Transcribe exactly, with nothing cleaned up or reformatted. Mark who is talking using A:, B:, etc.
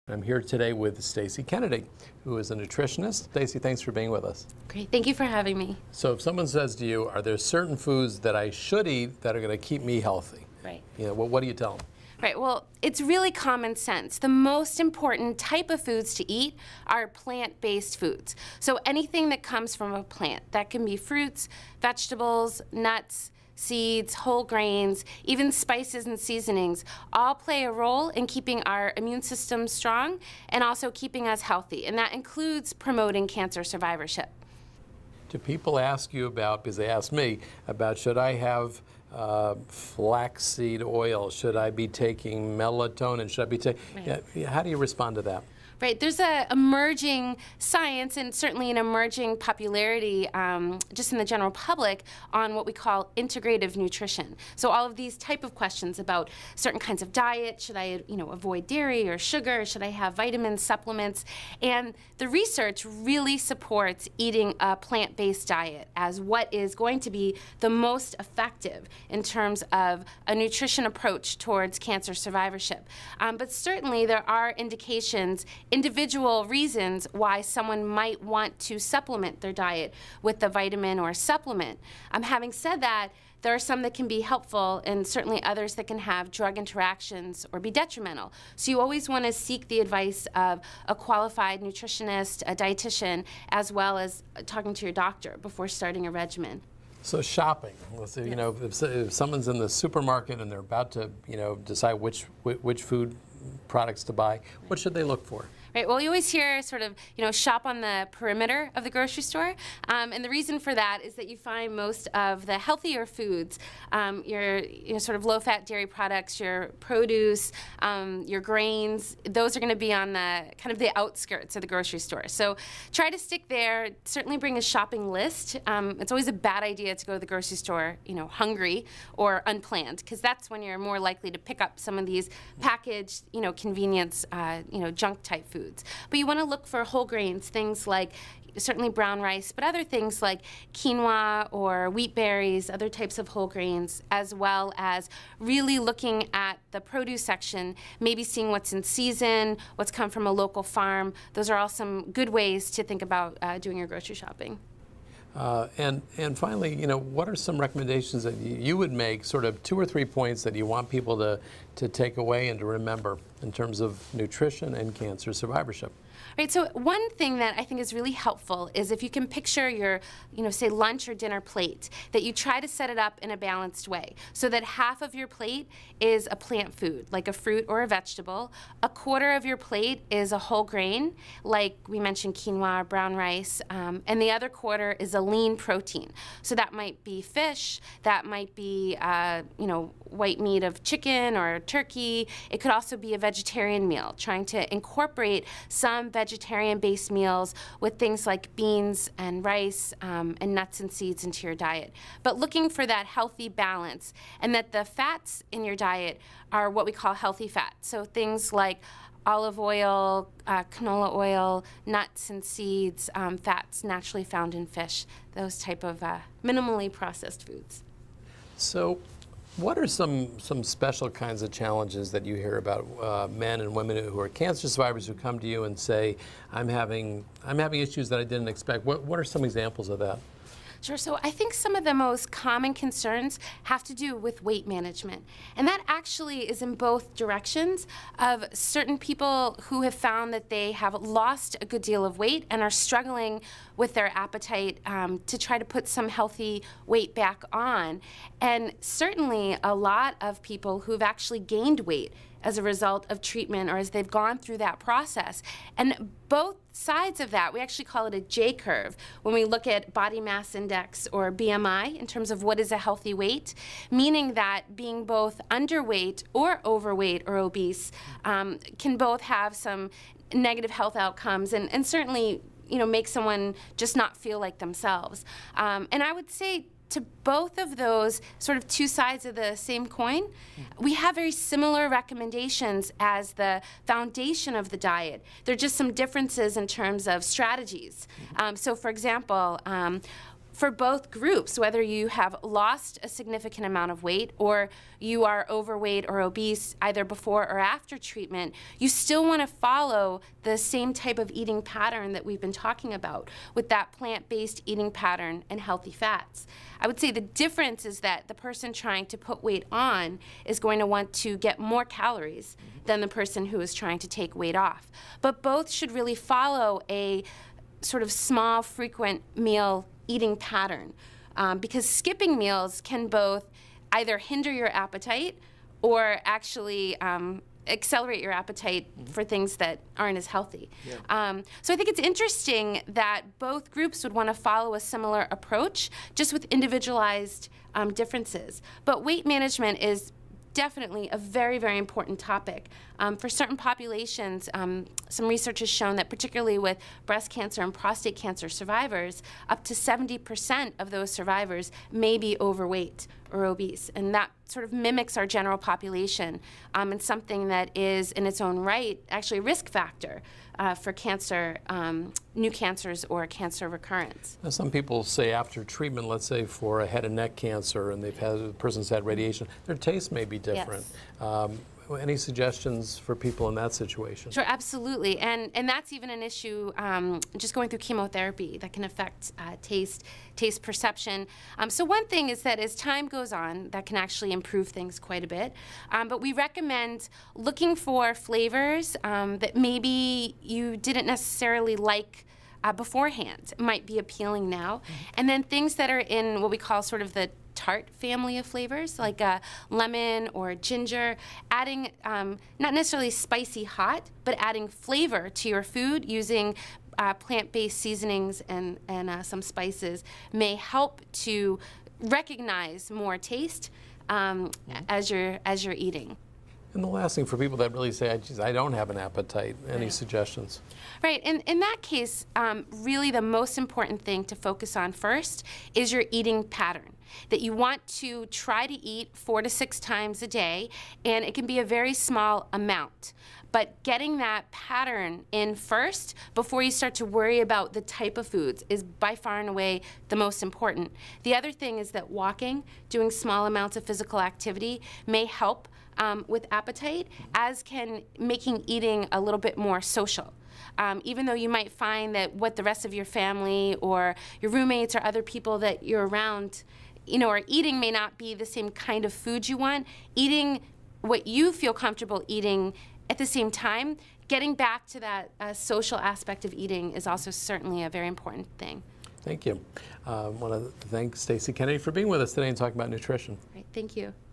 A: I'm here today with Stacey Kennedy, who is a nutritionist. Stacey, thanks for being with us.
B: Great, thank you for having me.
A: So if someone says to you, are there certain foods that I should eat that are going to keep me healthy?
B: Right.
A: You know, well, what do you tell them?
B: Right, well, it's really common sense. The most important type of foods to eat are plant-based foods. So anything that comes from a plant, that can be fruits, vegetables, nuts, seeds, whole grains, even spices and seasonings, all play a role in keeping our immune system strong and also keeping us healthy. And that includes promoting cancer survivorship.
A: Do people ask you about, because they ask me, about should I have uh, flaxseed oil? Should I be taking melatonin? Should I be taking,
B: Right.
A: yeah, how do you respond to that?
B: Right, there's a emerging science and certainly an emerging popularity um, just in the general public on what we call integrative nutrition. So all of these type of questions about certain kinds of diet, should I you know, avoid dairy or sugar, should I have vitamins, supplements, and the research really supports eating a plant-based diet as what is going to be the most effective in terms of a nutrition approach towards cancer survivorship. Um, but certainly there are indications, individual reasons why someone might want to supplement their diet with the vitamin or supplement. Um, having said that, there are some that can be helpful and certainly others that can have drug interactions or be detrimental. So you always want to seek the advice of a qualified nutritionist, a dietitian, as well as talking to your doctor before starting a regimen.
A: So shopping, let's say, you know, if, if someone's in the supermarket and they're about to, you know, decide which which food products to buy, what should they look for?
B: Right, well, you always hear sort of, you know, shop on the perimeter of the grocery store. Um, and the reason for that is that you find most of the healthier foods, um, your you know, sort of low-fat dairy products, your produce, um, your grains, those are going to be on the kind of the outskirts of the grocery store. So try to stick there. Certainly bring a shopping list. Um, it's always a bad idea to go to the grocery store, you know, hungry or unplanned, because that's when you're more likely to pick up some of these packaged, you know, convenience, uh, you know, junk-type foods. But you want to look for whole grains, things like certainly brown rice, but other things like quinoa or wheat berries, other types of whole grains, as well as really looking at the produce section, maybe seeing what's in season, what's come from a local farm. Those are all some good ways to think about uh, doing your grocery shopping.
A: Uh, and, and finally, you know, what are some recommendations that you, you would make, sort of two or three points that you want people to, to take away and to remember in terms of nutrition and cancer survivorship?
B: Right, so one thing that I think is really helpful is if you can picture your, you know, say lunch or dinner plate, that you try to set it up in a balanced way so that half of your plate is a plant food, like a fruit or a vegetable, a quarter of your plate is a whole grain, like we mentioned quinoa or brown rice, um, and the other quarter is a lean protein. So that might be fish, that might be, uh, you know, white meat of chicken or turkey. It could also be a vegetarian meal, trying to incorporate some vegetarian-based meals with things like beans and rice um, and nuts and seeds into your diet. But looking for that healthy balance, and that the fats in your diet are what we call healthy fats. So things like olive oil, uh, canola oil, nuts and seeds, um, fats naturally found in fish, those type of uh, minimally processed foods.
A: So what are some, some special kinds of challenges that you hear about uh, men and women who are cancer survivors who come to you and say, I'm having, I'm having issues that I didn't expect? What, what are some examples of that?
B: Sure, so I think some of the most common concerns have to do with weight management. And that actually is in both directions of certain people who have found that they have lost a good deal of weight and are struggling with their appetite um, to try to put some healthy weight back on. And certainly a lot of people who've actually gained weight as a result of treatment or as they've gone through that process. And both sides of that, we actually call it a J-curve when we look at body mass index or B M I in terms of what is a healthy weight, meaning that being both underweight or overweight or obese um, can both have some negative health outcomes and, and certainly, you know, make someone just not feel like themselves. Um, and I would say to both of those sort of two sides of the same coin, we have very similar recommendations as the foundation of the diet. There are just some differences in terms of strategies. Um, so for example, um, for both groups, whether you have lost a significant amount of weight or you are overweight or obese either before or after treatment, you still want to follow the same type of eating pattern that we've been talking about with that plant-based eating pattern and healthy fats. I would say the difference is that the person trying to put weight on is going to want to get more calories than the person who is trying to take weight off. But both should really follow a sort of small, frequent meal eating pattern, um, because skipping meals can both either hinder your appetite or actually um, accelerate your appetite mm-hmm. for things that aren't as healthy. Yeah. Um, so I think it's interesting that both groups would want to follow a similar approach, just with individualized um, differences. But weight management is definitely a very, very important topic. Um, for certain populations, um, some research has shown that particularly with breast cancer and prostate cancer survivors, up to seventy percent of those survivors may be overweight or obese. And that sort of mimics our general population um, and something that is in its own right actually a risk factor uh, for cancer, um, new cancers or cancer recurrence.
A: Now, some people say after treatment, let's say for a head and neck cancer, and they've had, the person's had radiation, their taste may be different. Yes. Um, Any suggestions for people in that situation?
B: Sure, absolutely. And and that's even an issue um, just going through chemotherapy that can affect uh, taste, taste perception. Um, so one thing is that as time goes on, that can actually improve things quite a bit. Um, but we recommend looking for flavors um, that maybe you didn't necessarily like uh, beforehand. It might be appealing now. Mm-hmm. And then things that are in what we call sort of the tart family of flavors, like uh, lemon or ginger, adding um, not necessarily spicy hot, but adding flavor to your food using uh, plant-based seasonings and, and uh, some spices may help to recognize more taste um, mm-hmm. as you're, as you're eating.
A: And the last thing for people that really say, Geez, I don't have an appetite, any
B: right.
A: suggestions?
B: Right, and in that case, um, really the most important thing to focus on first is your eating pattern. That you want to try to eat four to six times a day, and it can be a very small amount. But getting that pattern in first before you start to worry about the type of foods is by far and away the most important. The other thing is that walking, doing small amounts of physical activity may help um, with appetite, as can making eating a little bit more social. Um, even though you might find that what the rest of your family or your roommates or other people that you're around you know, or eating may not be the same kind of food you want, eating what you feel comfortable eating at the same time, getting back to that uh, social aspect of eating is also certainly a very important thing.
A: Thank you. I uh, want to thank Stacey Kennedy for being with us today and talking about nutrition.
B: Great, thank you.